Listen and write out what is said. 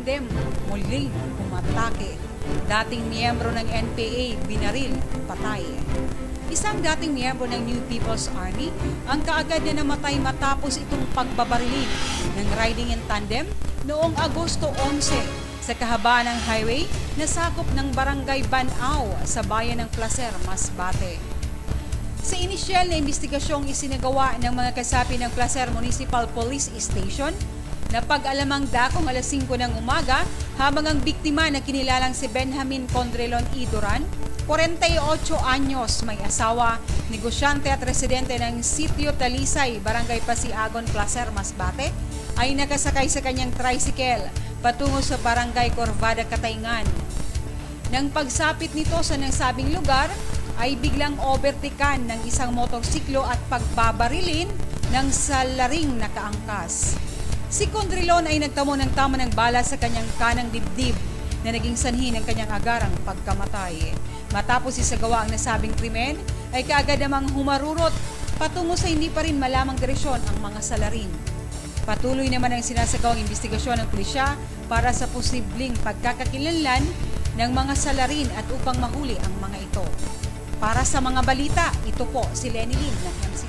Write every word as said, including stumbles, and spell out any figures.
tandem muling umatake. Dating miyembro ng N P A binaril, patay. Isang dating miyembro ng New People's Army ang kaagad na namatay matapos itong pagbabarilin ng riding in tandem noong Agosto onse sa kahabaan ng highway na sakop ng Barangay Banao sa bayan ng Placer, Masbate. Sa inisyal na investigasyong isinagawa ng mga kasapi ng Placer Municipal Police Station, napag-alamang dakong alas singko ng umaga habang ang biktima na kinilalang si Benjamin Condrelon Iduran, forty-eight anyos, may asawa, negosyante at residente ng Sitio Talisay, Barangay Pasiagon, Placer, Masbate, ay nakasakay sa kanyang tricycle patungo sa Barangay Corvada, Katayngan. Nang pagsapit nito sa nasabing lugar, ay biglang overtaken ng isang motorsiklo at pagbabarilin ng salaring nakaangkas. Si Condrelon ay nagtamo ng tama ng bala sa kanyang kanang dibdib na naging sanhi ng kanyang agarang pagkamatay. Matapos isagawa ang nasabing krimen, ay kaagad namang humarurot patungo sa hindi pa rin malamang direksyon ang mga salarin. Patuloy naman ang sinasagawang investigasyon ng pulisya para sa posibleng pagkakakilanlan ng mga salarin at upang mahuli ang mga ito. Para sa mga balita, ito po si Lenny Lim ng M C.